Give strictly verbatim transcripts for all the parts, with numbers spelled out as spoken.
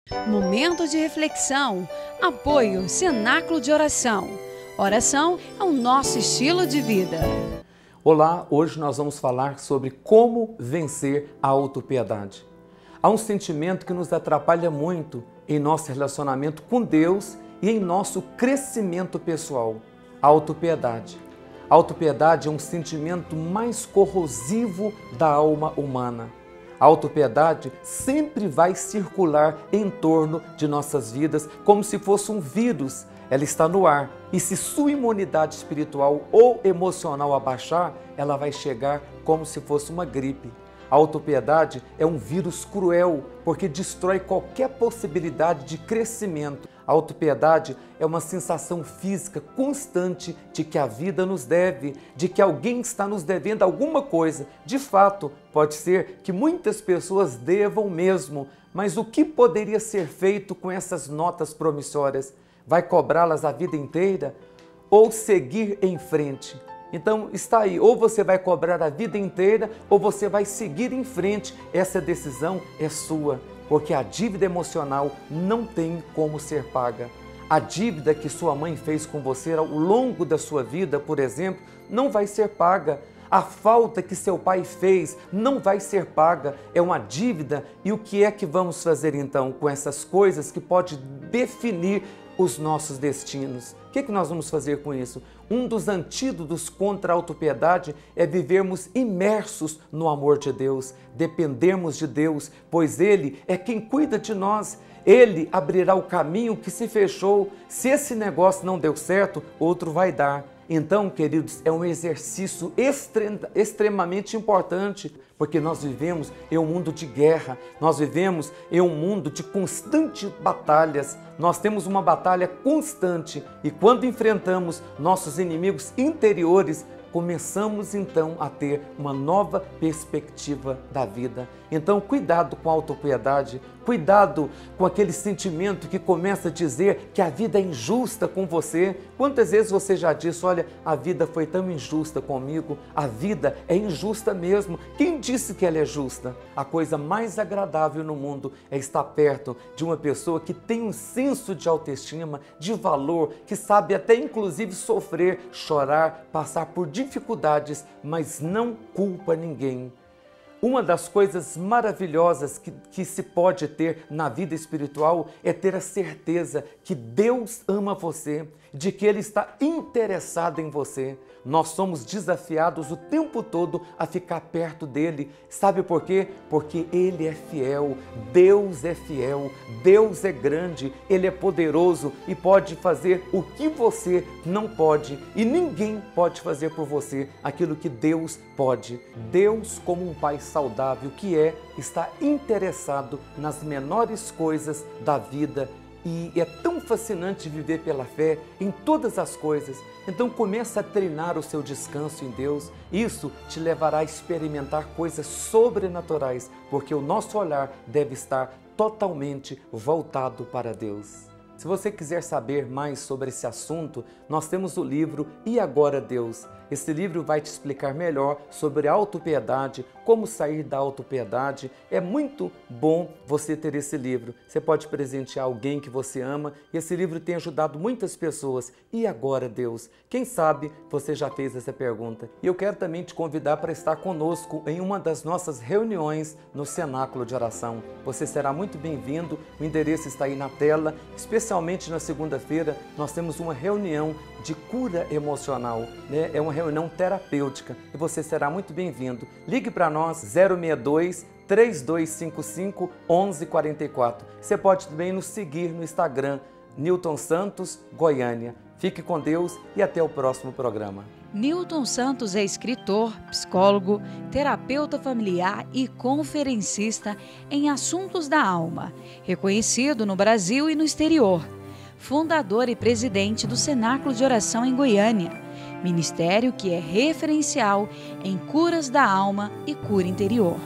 Momento de reflexão. Apoio Cenáculo de Oração. Oração é o nosso estilo de vida. Olá, hoje nós vamos falar sobre como vencer a autopiedade. Há um sentimento que nos atrapalha muito em nosso relacionamento com Deus e em nosso crescimento pessoal, a autopiedade. A autopiedade é um sentimento mais corrosivo da alma humana. A autopiedade sempre vai circular em torno de nossas vidas como se fosse um vírus. Ela está no ar e se sua imunidade espiritual ou emocional abaixar, ela vai chegar como se fosse uma gripe. A autopiedade é um vírus cruel porque destrói qualquer possibilidade de crescimento. A autopiedade é uma sensação física constante de que a vida nos deve, de que alguém está nos devendo alguma coisa. De fato, pode ser que muitas pessoas devam mesmo, mas o que poderia ser feito com essas notas promissórias? Vai cobrá-las a vida inteira ou seguir em frente? Então está aí, ou você vai cobrar a vida inteira ou você vai seguir em frente. Essa decisão é sua, porque a dívida emocional não tem como ser paga. A dívida que sua mãe fez com você ao longo da sua vida, por exemplo, não vai ser paga. A falta que seu pai fez não vai ser paga, é uma dívida. E o que é que vamos fazer então com essas coisas que pode definir os nossos destinos? O que é que nós vamos fazer com isso? Um dos antídotos contra a autopiedade é vivermos imersos no amor de Deus, dependermos de Deus, pois Ele é quem cuida de nós. Ele abrirá o caminho que se fechou. Se esse negócio não deu certo, outro vai dar. Então, queridos, é um exercício extre- extremamente importante, porque nós vivemos em um mundo de guerra, nós vivemos em um mundo de constantes batalhas, nós temos uma batalha constante e quando enfrentamos nossos inimigos interiores, começamos então a ter uma nova perspectiva da vida. Então, cuidado com a autopiedade, cuidado com aquele sentimento que começa a dizer que a vida é injusta com você. Quantas vezes você já disse, olha, a vida foi tão injusta comigo, a vida é injusta mesmo. Quem disse que ela é justa? A coisa mais agradável no mundo é estar perto de uma pessoa que tem um senso de autoestima, de valor, que sabe até inclusive sofrer, chorar, passar por dificuldades, mas não culpa ninguém. Uma das coisas maravilhosas que, que se pode ter na vida espiritual é ter a certeza que Deus ama você, de que Ele está interessado em você. Nós somos desafiados o tempo todo a ficar perto dEle. Sabe por quê? Porque Ele é fiel, Deus é fiel, Deus é grande, Ele é poderoso e pode fazer o que você não pode. E ninguém pode fazer por você aquilo que Deus pode. Deus, como um Pai saudável que é, está interessado nas menores coisas da vida. E é tão fascinante viver pela fé em todas as coisas. Então começa a treinar o seu descanso em Deus. Isso te levará a experimentar coisas sobrenaturais, porque o nosso olhar deve estar totalmente voltado para Deus. Se você quiser saber mais sobre esse assunto, nós temos o livro E Agora Deus? Esse livro vai te explicar melhor sobre a autopiedade, como sair da autopiedade. É muito bom você ter esse livro. Você pode presentear alguém que você ama e esse livro tem ajudado muitas pessoas. E agora, Deus? Quem sabe você já fez essa pergunta? E eu quero também te convidar para estar conosco em uma das nossas reuniões no Cenáculo de Oração. Você será muito bem-vindo. O endereço está aí na tela. Especialmente na segunda-feira, nós temos uma reunião de cura emocional, né? É uma reunião terapêutica e você será muito bem-vindo. Ligue para nós zero seis dois, três dois cinco cinco, um um quatro quatro. Você pode também nos seguir no Instagram, Newton Santos Goiânia. Fique com Deus e até o próximo programa. Newton Santos é escritor, psicólogo, terapeuta familiar e conferencista em assuntos da alma, reconhecido no Brasil e no exterior. Fundador e presidente do Cenáculo de Oração em Goiânia, ministério que é referencial em curas da alma e cura interior.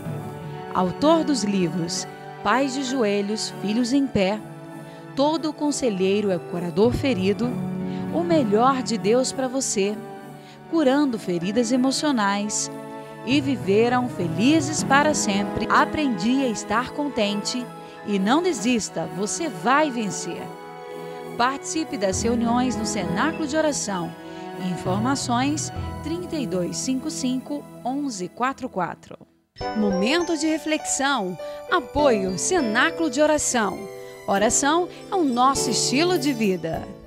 Autor dos livros Pais de Joelhos, Filhos em Pé, Todo Conselheiro é o Curador Ferido, O Melhor de Deus para Você, Curando Feridas Emocionais e Viveram Felizes para Sempre, Aprendi a Estar Contente E não desista, você vai vencer. Participe das reuniões no Cenáculo de Oração. Informações trinta e dois cinquenta e cinco, onze quarenta e quatro. Momento de reflexão. Apoio Cenáculo de Oração. Oração é o nosso estilo de vida.